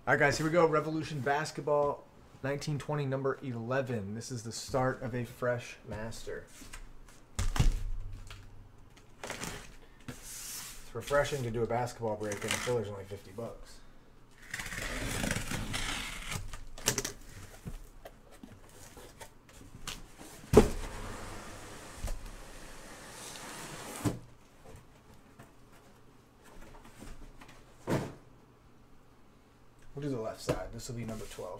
All right, guys, here we go. Revolution Basketball 1920, number 11. This is the start of a fresh master. It's refreshing to do a basketball break, and the filler's only $50. We'll do the left side. This will be number 12.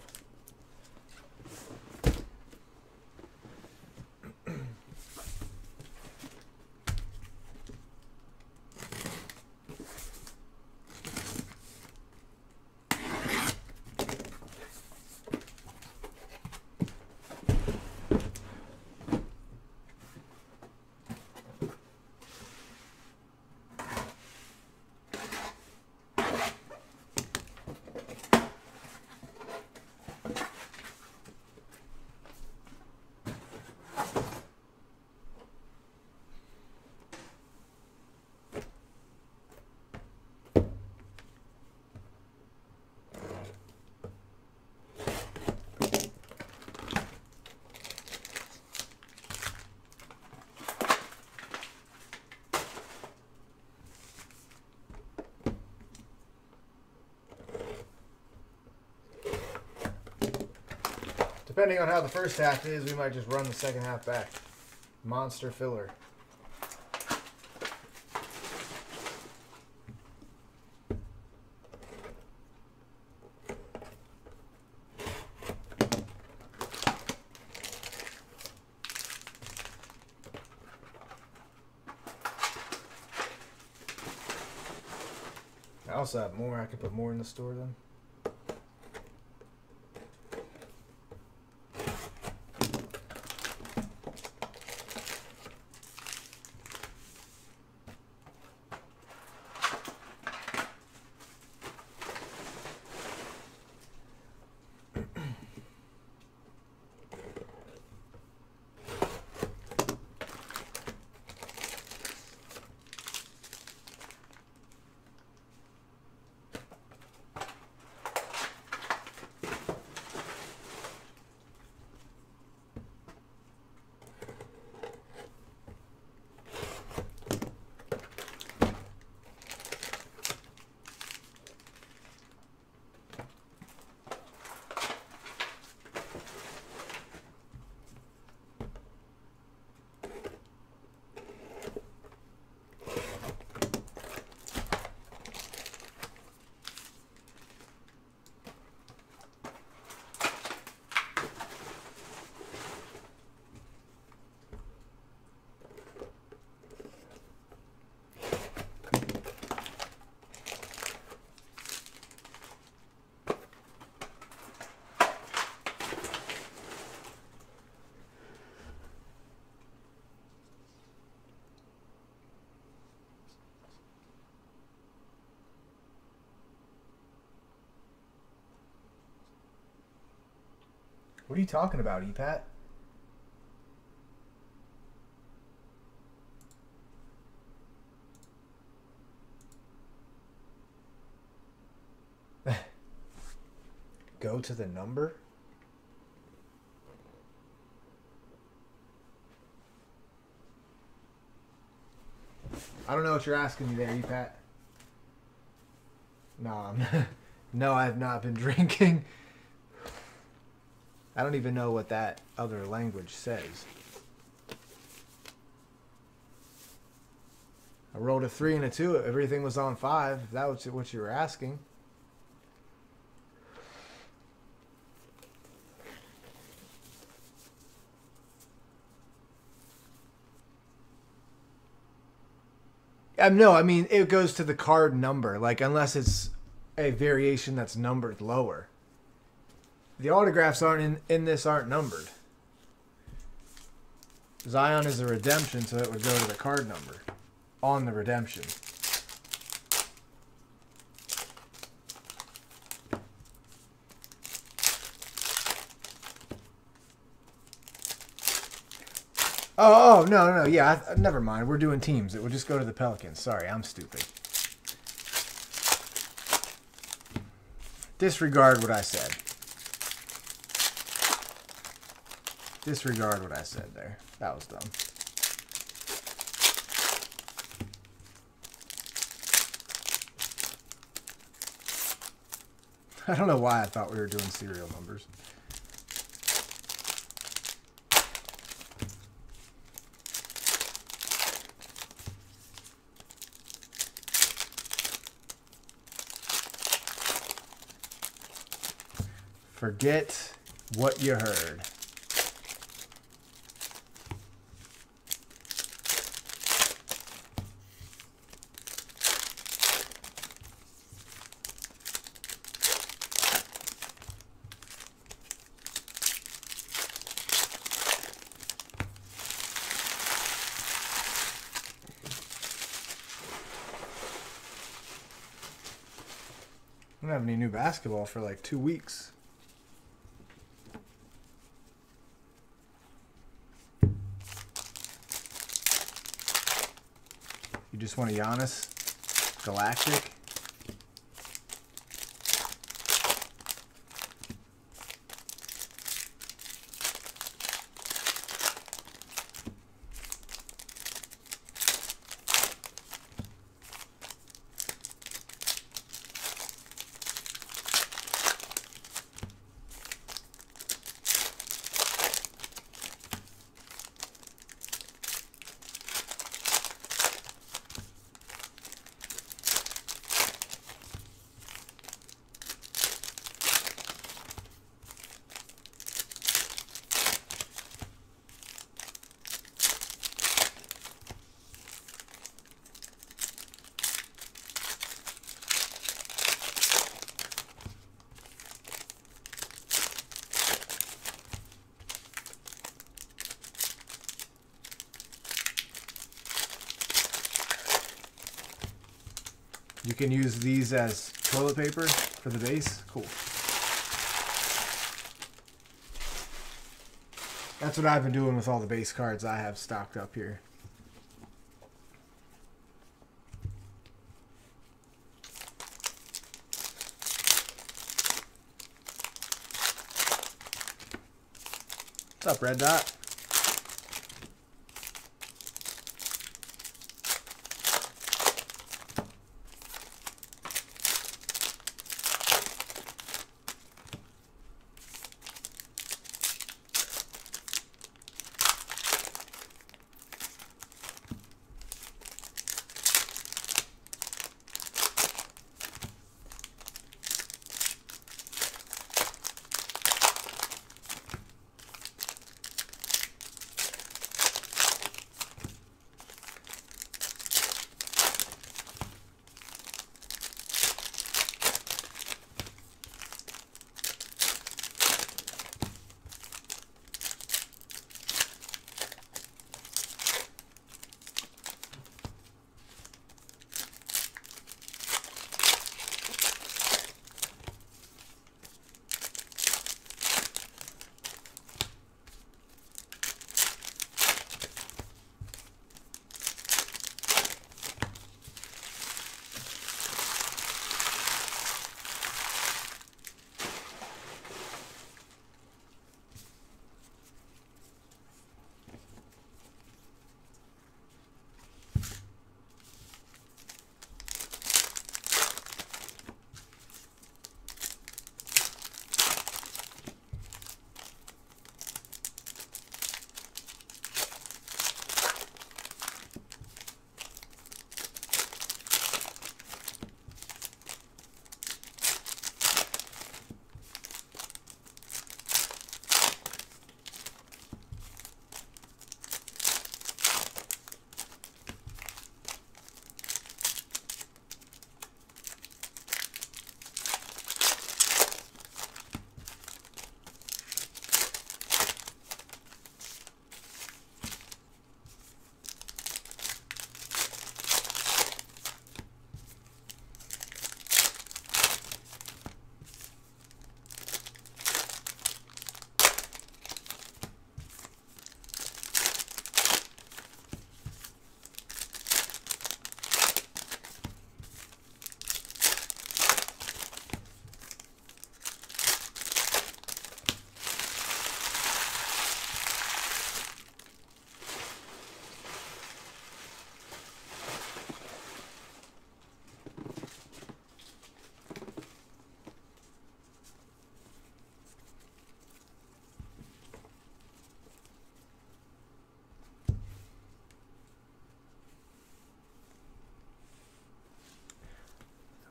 Depending on how the first half is, we might just run the second half back. Monster filler. I also have more. I could put more in the store then. What are you talking about, EPAT? Go to the number? I don't know what you're asking me there, EPAT. No, no, I have not been drinking. I don't even know what that other language says. I rolled a 3 and a 2. Everything was on 5. If that was what you were asking. No, I mean, it goes to the card number. Like, unless it's a variation that's numbered lower. The autographs aren't in this aren't numbered. Zion is a redemption, so it would go to the card number on the redemption. Oh, no, yeah, never mind. We're doing teams. It would just go to the Pelicans. Sorry, I'm stupid. Disregard what I said. Disregard what I said there. That was dumb. I don't know why I thought we were doing serial numbers. Forget what you heard. I don't have any new basketball for like 2 weeks. You just want a Giannis Galactic? You can use these as toilet paper for the base. Cool. That's what I've been doing with all the base cards I have stocked up here. What's up, Red Dot?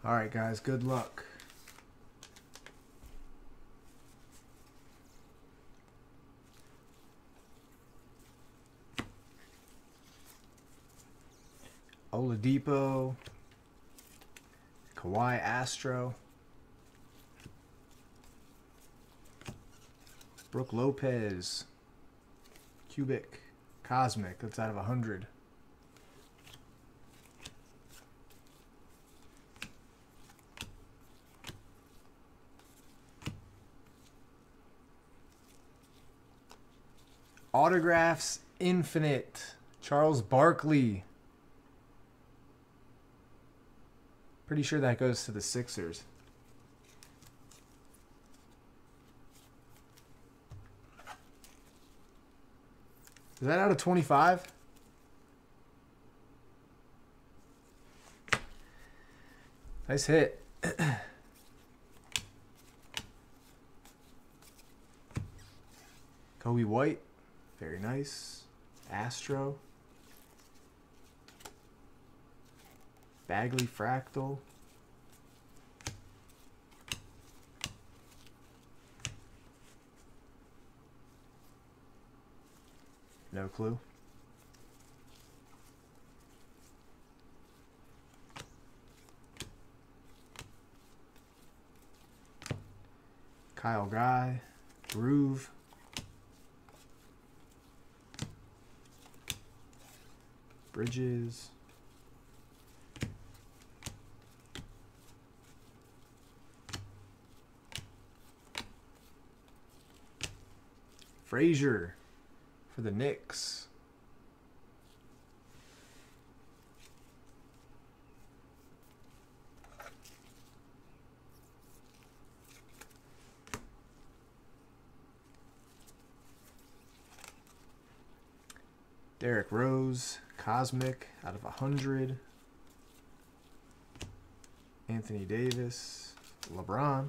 All right, guys. Good luck. Oladipo. Kawhi Astro. Brooke Lopez. Cubic. Cosmic. That's out of 100. Autographs Infinite. Charles Barkley. Pretty sure that goes to the Sixers. Is that out of 25? Nice hit. Kobe White. Very nice. Astro. Bagley Fractal. No clue. Kyle Guy. Groove. Bridges. Frazier for the Knicks. Derrick Rose, Cosmic out of 100. Anthony Davis, LeBron.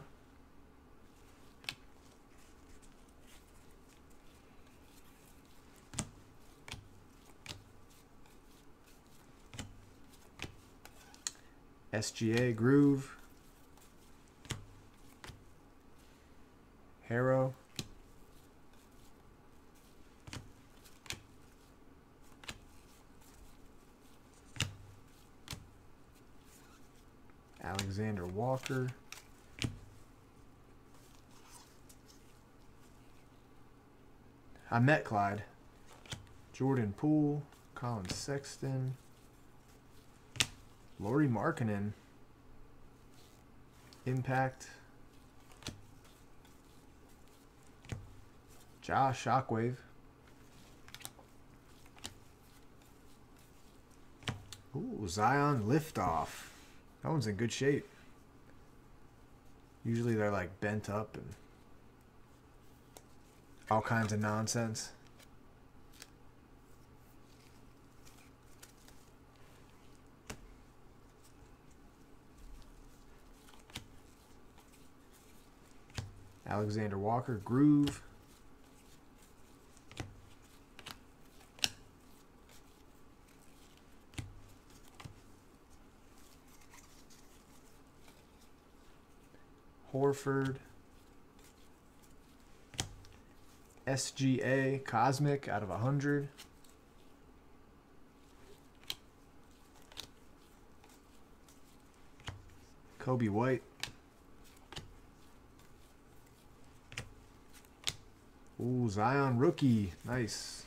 SGA Groove. Harrow. Alexander Walker. I met Clyde. Jordan Poole. Colin Sexton. Lauri Markkanen. Impact. Josh Shockwave. Ooh, Zion Liftoff. That one's in good shape. Usually they're like bent up and all kinds of nonsense. Alexander Walker, Groove. Horford. SGA, Cosmic out of 100. Kobe White. Ooh, Zion rookie. Nice.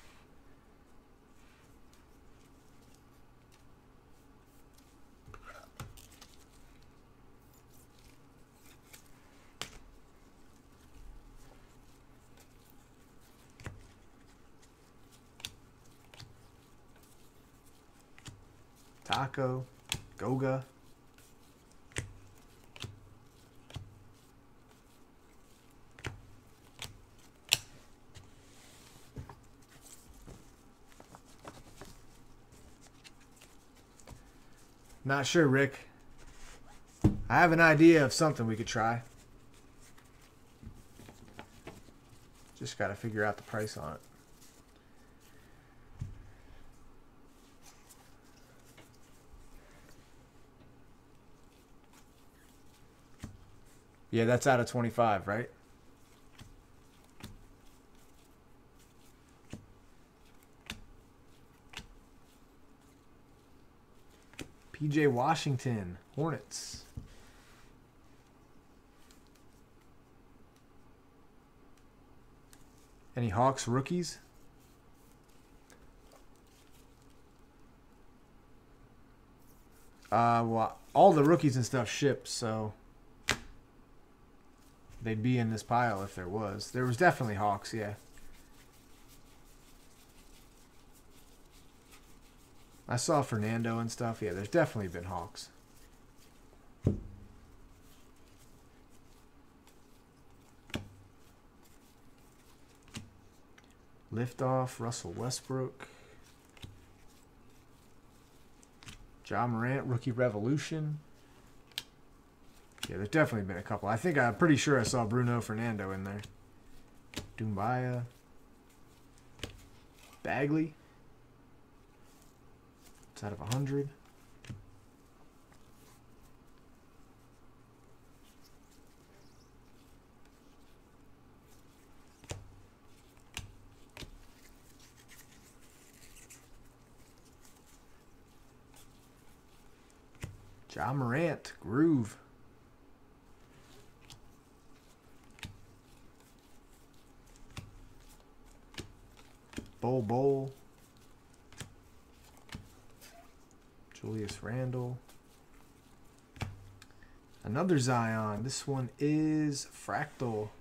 Taco. Goga. Not sure, Rick. I have an idea of something we could try. Just got to figure out the price on it. Yeah, that's out of 25, right? PJ Washington, Hornets. Any Hawks rookies? Well, all the rookies and stuff shipped, so they'd be in this pile if there was. There was definitely Hawks, yeah. I saw Fernando and stuff. Yeah, there's definitely been Hawks. Liftoff, Russell Westbrook. Ja Morant, Rookie Revolution. Yeah, there's definitely been a couple. I'm pretty sure I saw Bruno Fernando in there. Doumbia. Bagley. It's out of 100. Ja Morant, Groove. Bol. Julius Randle. Another Zion. This one is Fractal.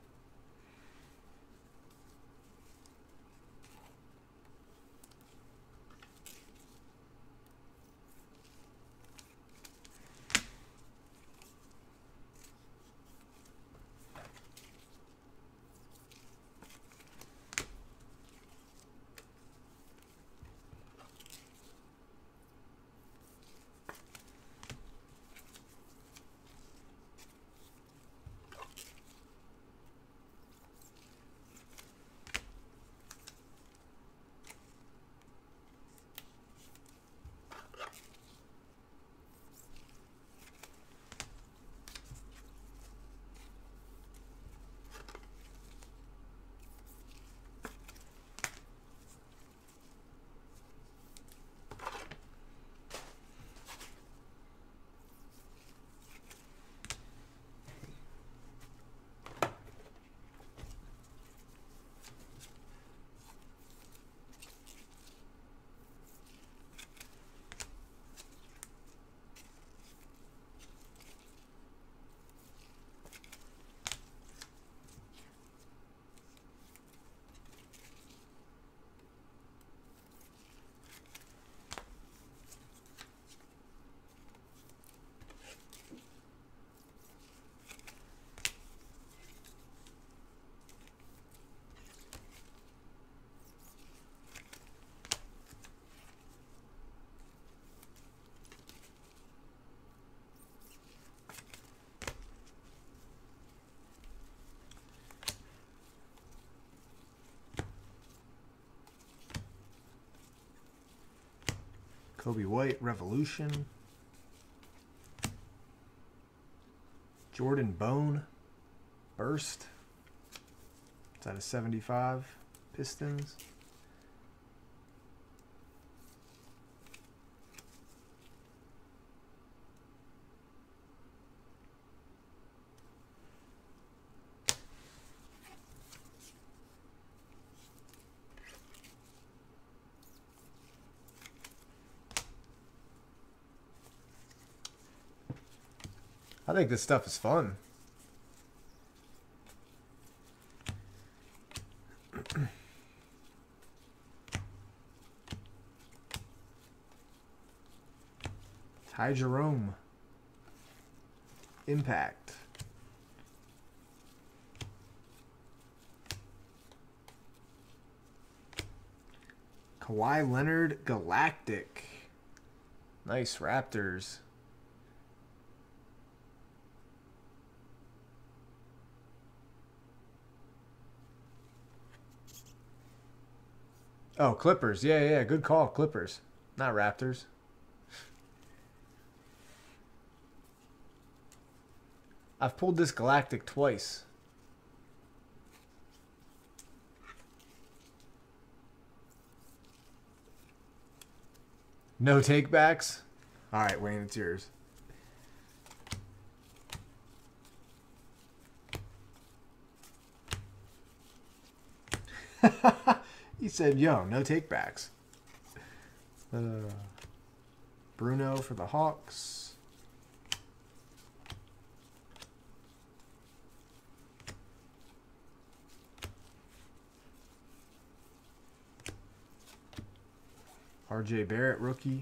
Kobe White, Revolution. Jordan Bone, Burst. It's out of 75. Pistons. I think this stuff is fun. Ty Jerome. Impact. Kawhi Leonard, Galactic. Nice, Raptors. Oh, Clippers. Yeah. Good call, Clippers. Not Raptors. I've pulled this Galactic twice. No takebacks? All right, Wayne, it's yours. He said, yo, no takebacks. Bruno for the Hawks. RJ Barrett, rookie.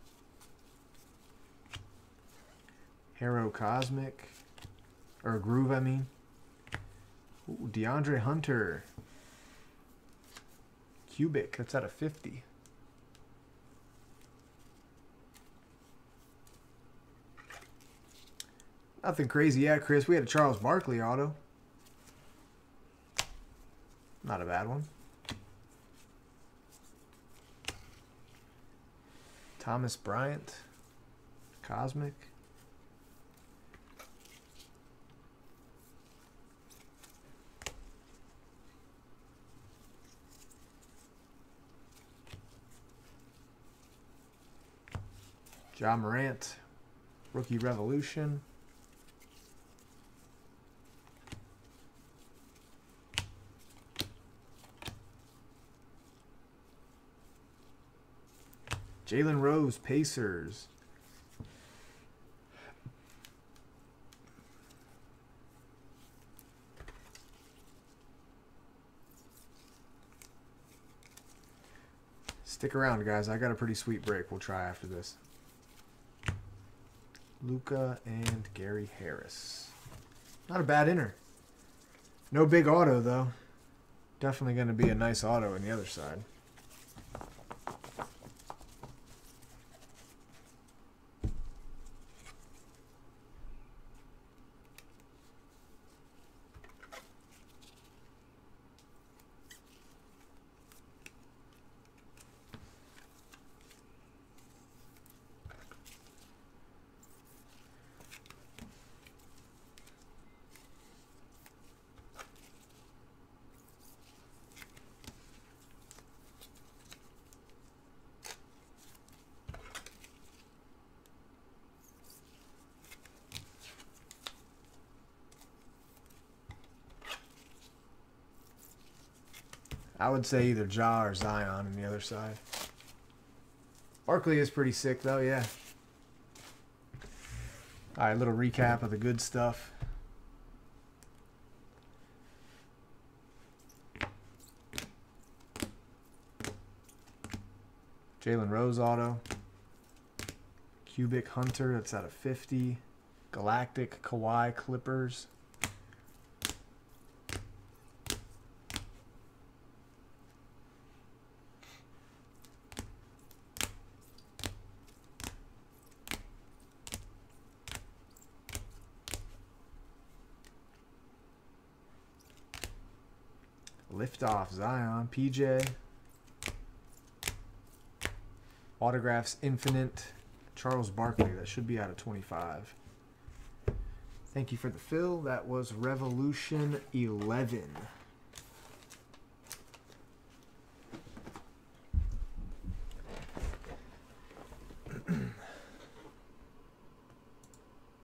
Hero Cosmic. Or Groove, I mean. Ooh, DeAndre Hunter. Cubic, that's out of 50. Nothing crazy yet, Chris. We had a Charles Barkley auto. Not a bad one. Thomas Bryant. Cosmic. Ja Morant. Rookie Revolution. Jalen Rose, Pacers. Stick around, guys. I got a pretty sweet break we'll try after this. Luka and Gary Harris. Not a bad inner. No big auto, though. Definitely going to be a nice auto on the other side. I would say either Ja or Zion on the other side. Barkley is pretty sick, though, yeah. All right, little recap of the good stuff. Jalen Rose auto. Cubic Hunter, that's out of 50. Galactic Kawhi Clippers. Liftoff Zion, PJ. Autographs Infinite. Charles Barkley, that should be out of 25. Thank you for the fill. That was Revolution 11.